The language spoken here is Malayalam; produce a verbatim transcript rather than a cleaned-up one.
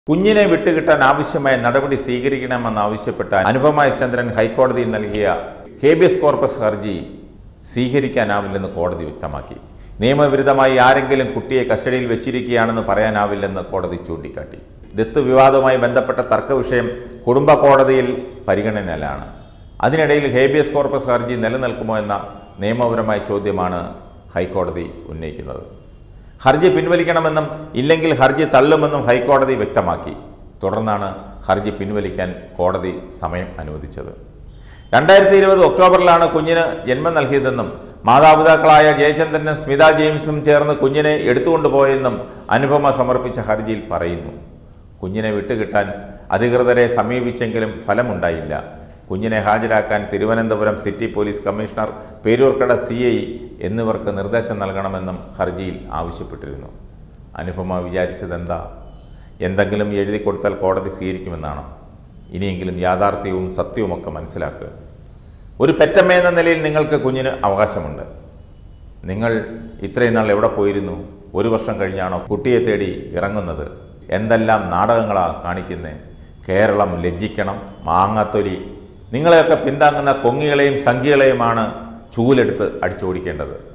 കുഞ്ഞിനെ വിട്ടുകിട്ടാൻ ആവശ്യമായ നടപടി സ്വീകരിക്കണമെന്നാവശ്യപ്പെട്ട അനുപമ എസ് ചന്ദ്രൻ ഹൈക്കോടതിയിൽ നൽകിയ ഹേബിയസ് കോർപ്പസ് ഹർജി സ്വീകരിക്കാനാവില്ലെന്ന് കോടതി വ്യക്തമാക്കി. നിയമവിരുദ്ധമായി ആരെങ്കിലും കുട്ടിയെ കസ്റ്റഡിയിൽ വെച്ചിരിക്കുകയാണെന്ന് പറയാനാവില്ലെന്ന് കോടതി ചൂണ്ടിക്കാട്ടി. ദത്ത് വിവാദവുമായി ബന്ധപ്പെട്ട തർക്ക വിഷയം കുടുംബ കോടതിയിൽ പരിഗണനയിലാണ്. അതിനിടയിൽ ഹേബിയസ് കോർപ്പസ് ഹർജി നിലനിൽക്കുമോ എന്ന നിയമപരമായ ചോദ്യമാണ് ഹൈക്കോടതി ഉന്നയിക്കുന്നത്. ഹർജി പിൻവലിക്കണമെന്നും ഇല്ലെങ്കിൽ ഹർജി തള്ളുമെന്നും ഹൈക്കോടതി വ്യക്തമാക്കി. തുടർന്നാണ് ഹർജി പിൻവലിക്കാൻ കോടതി സമയം അനുവദിച്ചത്. രണ്ടായിരത്തി ഇരുപത് ഒക്ടോബറിലാണ് കുഞ്ഞിന് ജന്മം നൽകിയതെന്നും മാതാപിതാക്കളായ ജയചന്ദ്രനും സ്മിത ജെയിംസും ചേർന്ന് കുഞ്ഞിനെ എടുത്തുകൊണ്ടുപോയെന്നും അനുപമ സമർപ്പിച്ച ഹർജിയിൽ പറയുന്നു. കുഞ്ഞിനെ വിട്ടുകിട്ടാൻ അധികൃതരെ സമീപിച്ചെങ്കിലും ഫലമുണ്ടായില്ല. കുഞ്ഞിനെ ഹാജരാക്കാൻ Thiruvananthapuram city police commissioner, Peroorkada C I എന്നിവർക്ക് നിർദ്ദേശം നൽകണമെന്നും ഹർജിയിൽ ആവശ്യപ്പെട്ടിരുന്നു. അനുപമ വിചാരിച്ചതെന്താ? എന്തെങ്കിലും എഴുതി കൊടുത്താൽ കോടതി സ്വീകരിക്കുമെന്നാണ്. ഇനിയെങ്കിലും യാഥാർത്ഥ്യവും സത്യവുമൊക്കെ മനസ്സിലാക്കുക. ഒരു പെറ്റമ്മയെന്ന നിലയിൽ നിങ്ങൾക്ക് കുഞ്ഞിന് അവകാശമുണ്ട്. നിങ്ങൾ ഇത്രയും നാൾ എവിടെ പോയിരുന്നു? ഒരു വർഷം കഴിഞ്ഞാണോ കുട്ടിയെ തേടി ഇറങ്ങുന്നത്? എന്തെല്ലാം നാടകങ്ങളാണ് കാണിക്കുന്നത്? കേരളം ലജ്ജിക്കണം. മാങ്ങാത്തൊലി. നിങ്ങളെയൊക്കെ പിന്താങ്ങുന്ന കൊങ്ങികളെയും സംഖ്യകളെയുമാണ് ചൂലെടുത്ത് അടിച്ചോടിക്കേണ്ടത്.